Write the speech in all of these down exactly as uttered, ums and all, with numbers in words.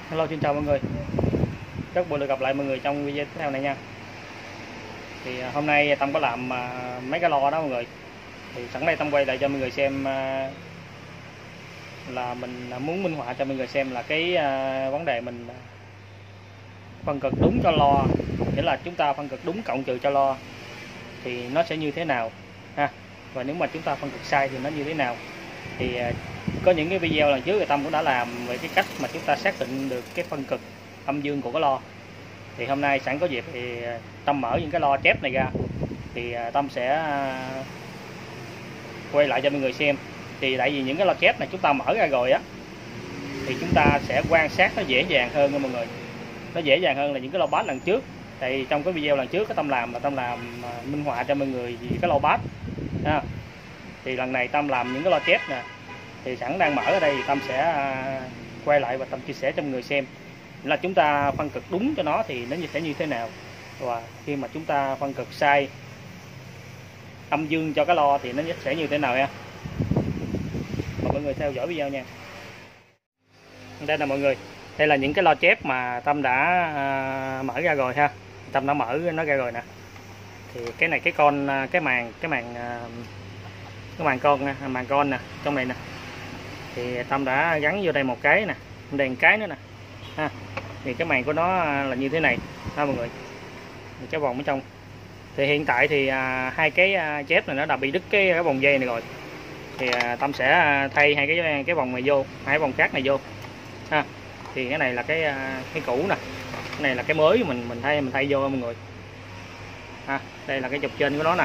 Hello, xin chào mọi người. Rất vui được gặp lại mọi người trong video tiếp theo này nha. Thì hôm nay Tâm có làm mấy cái lo đó mọi người. Thì sẵn đây Tâm quay lại cho mọi người xem, là mình muốn minh họa cho mọi người xem là cái vấn đề mình phân cực đúng cho lo, nghĩa là chúng ta phân cực đúng cộng trừ cho lo thì nó sẽ như thế nào ha. Và nếu mà chúng ta phân cực sai thì nó như thế nào. Thì có những cái video lần trước thì Tâm cũng đã làm về cái cách mà chúng ta xác định được cái phân cực âm dương của cái lo. Thì hôm nay sẵn có dịp thì Tâm mở những cái lo chép này ra, thì Tâm sẽ quay lại cho mọi người xem. Thì tại vì những cái lo chép này chúng ta mở ra rồi á, thì chúng ta sẽ quan sát nó dễ dàng hơn nha mọi người. Nó dễ dàng hơn là những cái lo bát lần trước. Tại trong cái video lần trước cái Tâm làm là Tâm làm minh họa cho mọi người về cái lo bát ha. Thì lần này Tâm làm những cái lo chép nè, thì sẵn đang mở ở đây, Tâm sẽ quay lại và Tâm chia sẻ cho mọi người xem là chúng ta phân cực đúng cho nó thì nó sẽ như thế nào, và khi mà chúng ta phân cực sai âm dương cho cái lo thì nó sẽ như thế nào nha. Mời mọi người theo dõi video nha. Đây là mọi người, đây là những cái lo chép mà Tâm đã à, mở ra rồi ha. Tâm đã mở nó ra rồi nè. Thì cái này cái con cái màn cái màn cái màn con nè, màn con nè trong này nè, thì Tâm đã gắn vô đây một cái nè, đèn cái nữa nè ha. Thì cái màn của nó là như thế này ha mọi người, cái vòng ở trong. Thì hiện tại thì à, hai cái à, chép này nó đã bị đứt cái, cái vòng dây này rồi. Thì à, Tâm sẽ thay hai cái cái vòng này vô, hai vòng cát này vô ha. Thì cái này là cái cái cũ nè, cái này là cái mới mình mình thay mình thay vô mọi người ha. Đây là cái trục trên của nó nè.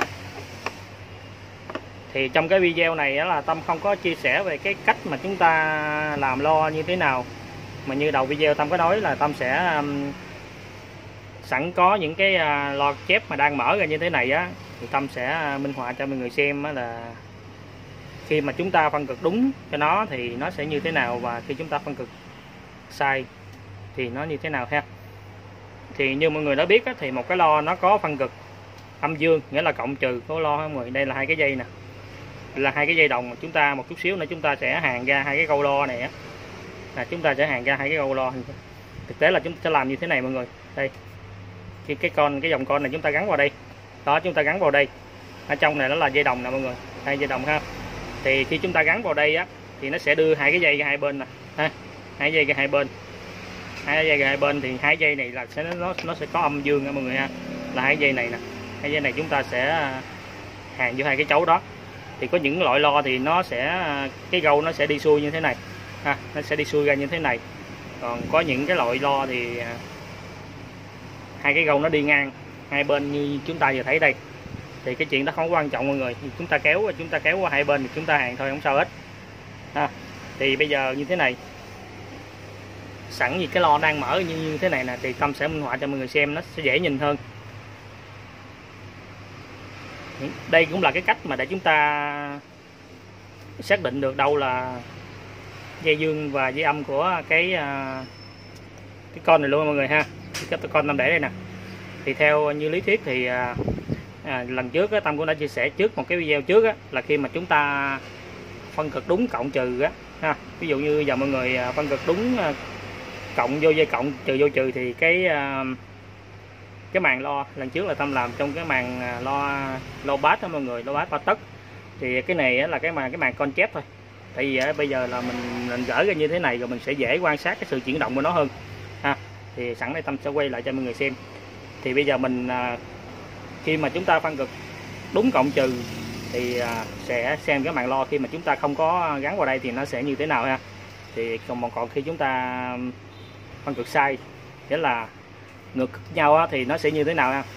Thì trong cái video này là Tâm không có chia sẻ về cái cách mà chúng ta làm lo như thế nào, mà như đầu video Tâm có nói là Tâm sẽ um, sẵn có những cái uh, lo chép mà đang mở ra như thế này á, thì Tâm sẽ minh họa cho mọi người xem á, là khi mà chúng ta phân cực đúng cho nó thì nó sẽ như thế nào, và khi chúng ta phân cực sai thì nó như thế nào ha. Thì như mọi người đã biết á, thì một cái lo nó có phân cực âm dương, nghĩa là cộng trừ của lo mọi người. Đây là hai cái dây nè, là hai cái dây đồng. Chúng ta một chút xíu nữa chúng ta sẽ hàn ra hai cái câu lo này á, là chúng ta sẽ hàn ra hai cái câu lo. Thực tế là chúng ta sẽ làm như thế này mọi người. Đây, khi cái con cái dòng con này chúng ta gắn vào đây đó, chúng ta gắn vào đây, ở trong này nó là dây đồng nè mọi người, hai dây đồng ha. Thì khi chúng ta gắn vào đây á, thì nó sẽ đưa hai cái dây ra hai bên nè ha, hai dây ra hai bên, hai dây ra hai bên. Thì hai dây này là sẽ nó nó sẽ có âm dương nha mọi người ha, là hai dây này nè, hai dây này chúng ta sẽ hàn vô hai cái chấu đó. Thì có những loại lo thì nó sẽ cái gâu nó sẽ đi xuôi như thế này ha, nó sẽ đi xuôi ra như thế này. Còn có những cái loại lo thì hai cái gâu nó đi ngang hai bên như chúng ta vừa thấy đây. Thì cái chuyện đó không quan trọng mọi người, chúng ta kéo chúng ta kéo qua hai bên thì chúng ta hàn thôi, không sao hết ha. Thì bây giờ như thế này, sẵn vì cái lo đang mở như, như thế này nè, thì Tâm sẽ minh họa cho mọi người xem, nó sẽ dễ nhìn hơn. Đây cũng là cái cách mà để chúng ta xác định được đâu là dây dương và dây âm của cái cái con này luôn mọi người ha. Cái con Tâm để đây nè. Thì theo như lý thuyết thì à, lần trước á, Tâm cũng đã chia sẻ trước một cái video trước á, là khi mà chúng ta phân cực đúng cộng trừ á ha, ví dụ như giờ mọi người phân cực đúng cộng vô dây cộng, trừ vô trừ, thì cái cái màn lo lần trước là Tâm làm trong cái màn lo lo bát đó mọi người, lo bát ba tấc. Thì cái này là cái màn cái màn con chép thôi. Tại vì bây giờ là mình, mình gỡ ra như thế này rồi mình sẽ dễ quan sát cái sự chuyển động của nó hơn ha. Thì sẵn đây Tâm sẽ quay lại cho mọi người xem. Thì bây giờ mình khi mà chúng ta phân cực đúng cộng trừ thì sẽ xem cái màn lo khi mà chúng ta không có gắn vào đây thì nó sẽ như thế nào ha. Thì còn còn khi chúng ta phân cực sai, nghĩa là ngược nhau thì nó sẽ như thế nào ha.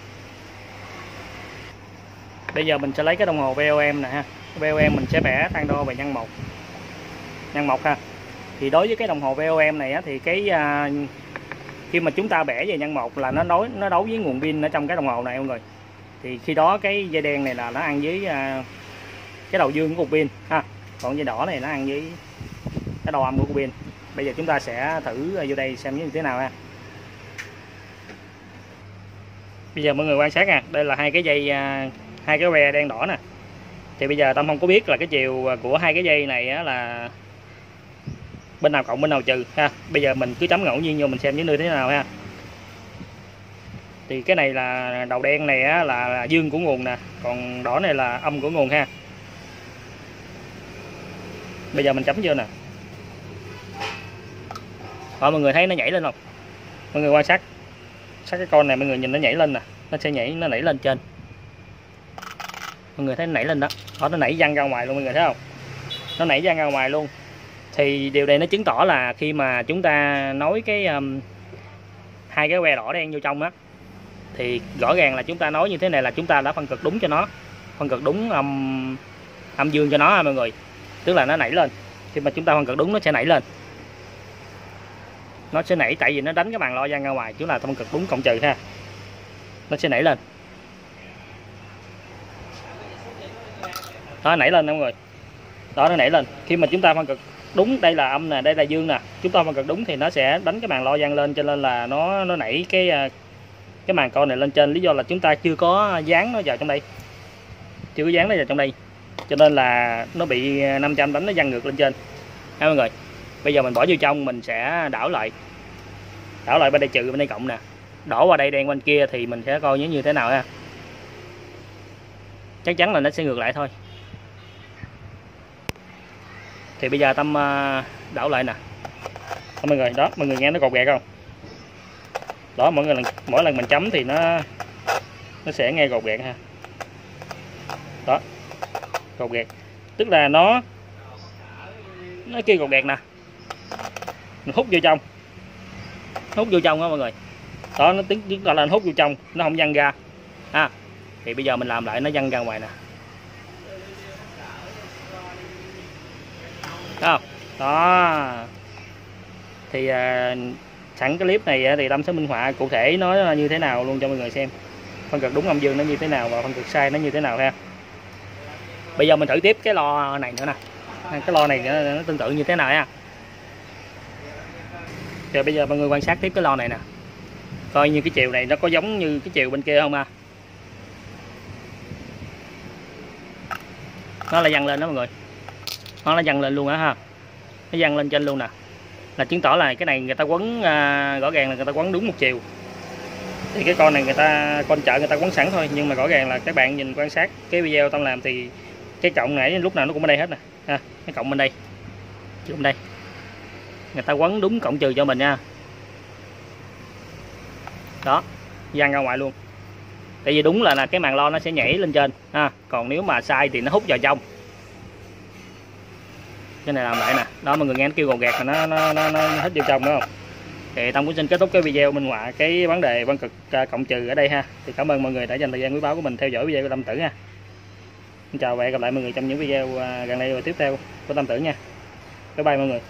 Bây giờ mình sẽ lấy cái đồng hồ vê o em nè ha. vê o em mình sẽ vẽ thang đo về nhân một, nhân một ha. Thì đối với cái đồng hồ vê o em này á, thì cái uh, khi mà chúng ta vẽ về nhân một là nó đối nó đấu với nguồn pin ở trong cái đồng hồ này mọi người. Thì khi đó cái dây đen này là nó ăn với uh, cái đầu dương của cục pin ha, còn dây đỏ này nó ăn với cái đầu âm của cục pin. Bây giờ chúng ta sẽ thử vô đây xem như thế nào ha. Bây giờ mọi người quan sát nha, đây là hai cái dây uh, hai cái que đen đỏ nè. Thì bây giờ Tâm không có biết là cái chiều của hai cái dây này á, là bên nào cộng bên nào trừ ha. Bây giờ mình cứ chấm ngẫu nhiên vô mình xem những nơi thế nào ha. Thì cái này là đầu đen này á, là, là dương của nguồn nè, còn đỏ này là âm của nguồn ha. Bây giờ mình chấm vô nè. Đó, mọi người thấy nó nhảy lên không? Mọi người quan sát sát cái con này, mọi người nhìn nó nhảy lên nè, nó sẽ nhảy, nó nảy lên trên. Mọi người thấy nó nảy lên đó, đó nó nảy văng ra ngoài luôn, mọi người thấy không? Nó nảy văng ra ngoài luôn. Thì điều này nó chứng tỏ là khi mà chúng ta nối cái um, hai cái que đỏ đen vô trong á, thì rõ ràng là chúng ta nói như thế này là chúng ta đã phân cực đúng cho nó, phân cực đúng âm âm dương cho nó ha mọi người. Tức là nó nảy lên, khi mà chúng ta phân cực đúng nó sẽ nảy lên, nó sẽ nảy tại vì nó đánh cái màn lo văng ra ngoài, chúng là phân cực đúng cộng trừ ha, nó sẽ nảy lên. Đó, nảy lên mọi người, đó nó nảy lên. Khi mà chúng ta phân cực đúng, đây là âm nè, đây là dương nè, chúng ta phân cực đúng thì nó sẽ đánh cái màn lo văng lên, cho nên là nó nó nảy cái cái màn con này lên trên. Lý do là chúng ta chưa có dán nó vào trong đây, chưa có dán nó vào trong đây, cho nên là nó bị năm trăm đánh nó văng ngược lên trên ha mọi người. Bây giờ mình bỏ vô trong, mình sẽ đảo lại, đảo lại bên đây trừ bên đây cộng nè, đỏ qua đây đen bên kia, thì mình sẽ coi như thế nào ha. Chắc chắn là nó sẽ ngược lại thôi. Thì bây giờ Tâm đảo lại nè. Đó, mọi người, đó mọi người nghe nó cột gẹt không? Đó, mỗi người lần mỗi lần mình chấm thì nó nó sẽ nghe cột gẹt ha. Đó, cột gẹt, tức là nó nó kêu cột gẹt nè, mình hút vô trong, hút vô trong đó mọi người. Đó, nó tính chứng tỏ là nó hút vô trong, nó không văng ra ha. Thì bây giờ mình làm lại nó văng ra ngoài nè. Đó, đó. Thì à, sẵn cái clip này thì Tâm sẽ minh họa cụ thể nó như thế nào luôn cho mọi người xem, phân cực đúng âm dương nó như thế nào và phân cực sai nó như thế nào ha. Bây giờ mình thử tiếp cái lo này nữa nè, cái lo này nó, nó tương tự như thế nào ha. Rồi bây giờ mọi người quan sát tiếp cái lo này nè, coi như cái chiều này nó có giống như cái chiều bên kia không ha. Nó là văng lên đó mọi người, nó là văng lên luôn á ha, nó văng lên trên luôn nè, là chứng tỏ là cái này người ta quấn à, rõ ràng là người ta quấn đúng một chiều. Thì cái con này người ta con chợ người ta quấn sẵn thôi, nhưng mà rõ ràng là các bạn nhìn quan sát cái video Tâm làm thì cái cộng này lúc nào nó cũng bên đây hết nè ha, cái cộng bên đây, bên đây người ta quấn đúng cộng trừ cho mình nha. Đó, văng ra ngoài luôn. Tại vì đúng là, là cái màn lo nó sẽ nhảy lên trên ha, còn nếu mà sai thì nó hút vào trong. Cái này làm lại nè, đó mọi người nghe nó kêu gòn gạt mà nó nó nó, nó hết vô trong đúng không? Thì Tâm cũng xin kết thúc cái video minh họa cái vấn đề phân cực cộng trừ ở đây ha. Thì cảm ơn mọi người đã dành thời gian quý báu của mình theo dõi video của Tâm Tử ha. Xin chào và hẹn gặp lại mọi người trong những video gần đây và tiếp theo của Tâm Tử nha. Bye bye mọi người.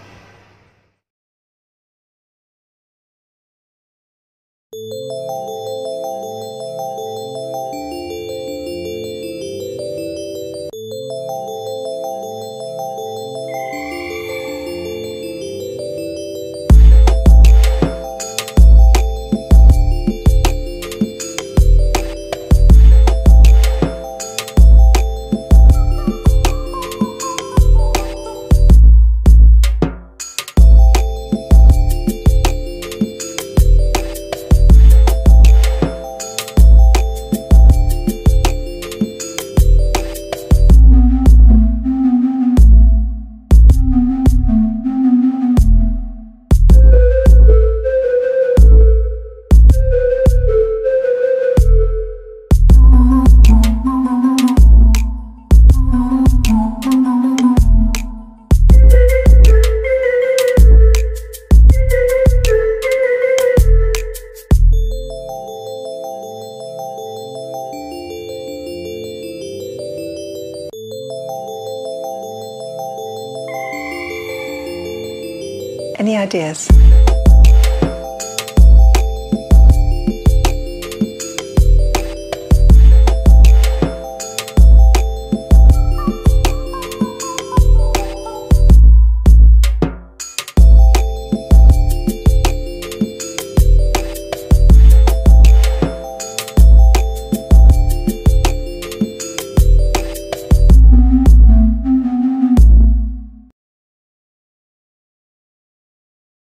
Any ideas?